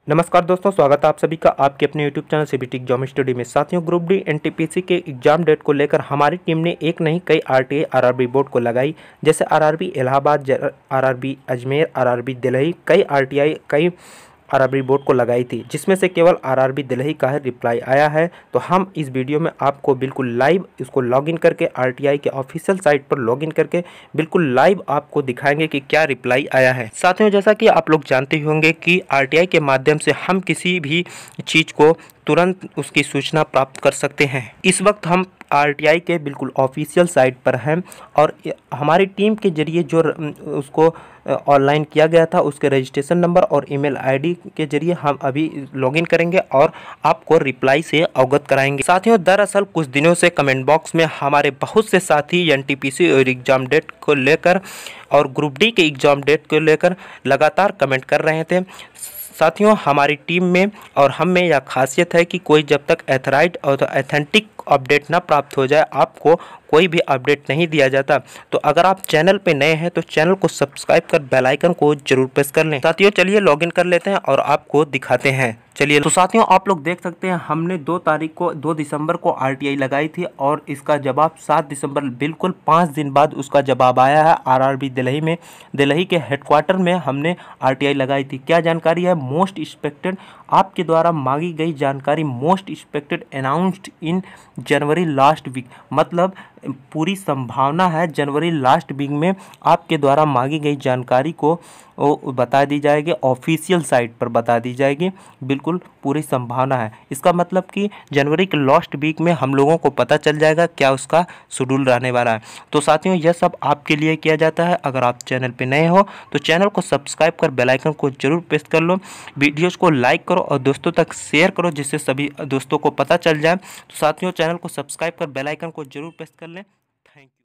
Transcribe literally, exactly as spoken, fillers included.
नमस्कार दोस्तों, स्वागत है आप सभी का आपके अपने YouTube channel CBT exam study में। साथियों, ग्रुप डी एनटीपीसी के एग्जाम डेट को लेकर हमारी टीम ने एक नहीं कई आरटीआई आरआरबी बोर्ड को लगाई, जैसे RRB Allahabad, RRB Ajmer, RRB Delhi, कई आरटीआई कई आरआरबी बोर्ड को लगाई थी, जिसमें से केवल आरआरबी दिल्ली का है रिप्लाई आया है। तो हम इस वीडियो में आपको बिल्कुल लाइव इसको लॉगिन करके आरटीआई के ऑफिशियल साइट पर लॉगिन करके बिल्कुल लाइव आपको दिखाएंगे कि क्या रिप्लाई आया है। साथियों, जैसा कि आप लोग जानते होंगे कि आरटीआई के माध्यम से हम किसी भी चीज़ को तुरंत उसकी सूचना प्राप्त कर सकते हैं। इस वक्त हम आरटीआई के बिल्कुल ऑफिशियल साइट पर हैं और हमारी टीम के जरिए जो उसको ऑनलाइन किया गया था उसके रजिस्ट्रेशन नंबर और ईमेल आईडी के जरिए हम अभी लॉगिन करेंगे और आपको रिप्लाई से अवगत कराएंगे। साथियों, दरअसल कुछ दिनों से कमेंट बॉक्स में हमारे बहुत से साथी एनटीपीसी और एग्ज़ाम डेट को लेकर और ग्रुप डी के एग्ज़ाम डेट को लेकर लगातार कमेंट कर रहे थे। साथियों, हमारी टीम में और हम में यह खासियत है कि कोई जब तक एथराइट और एथेंटिक अपडेट ना प्राप्त हो जाए आपको कोई भी अपडेट नहीं दिया जाता। तो अगर आप चैनल पे नए हैं तो चैनल को सब्सक्राइब कर बेल आइकन को जरूर प्रेस कर लें। साथियों, चलिए लॉगिन कर लेते हैं और आपको दिखाते हैं। चलिए, तो साथियों आप लोग देख सकते हैं हमने दो तारीख को दो दिसंबर को आरटीआई लगाई थी और इसका जवाब सात दिसंबर बिल्कुल पाँच दिन बाद उसका जवाब आया है। आरआरबी दिल्ली में दिल्ली के हेडक्वार्टर में हमने आरटीआई लगाई थी। क्या जानकारी है? मोस्ट एक्सपेक्टेड, आपके द्वारा मांगी गई जानकारी most expected announced in January last week, मतलब पूरी संभावना है जनवरी लास्ट वीक में आपके द्वारा मांगी गई जानकारी को वो बता दी जाएगी, ऑफिशियल साइट पर बता दी जाएगी। बिल्कुल पूरी संभावना है। इसका मतलब कि जनवरी के लास्ट वीक में हम लोगों को पता चल जाएगा क्या उसका शेड्यूल रहने वाला है। तो साथियों, यह सब आपके लिए किया जाता है। अगर आप चैनल पे नए हो तो चैनल को सब्सक्राइब कर बेल आइकन को जरूर प्रेस कर लो, वीडियोज़ को लाइक करो और दोस्तों तक शेयर करो जिससे सभी दोस्तों को पता चल जाए। तो साथियों, चैनल को सब्सक्राइब कर बेल आइकन को जरूर प्रेस कर लें। Thank you.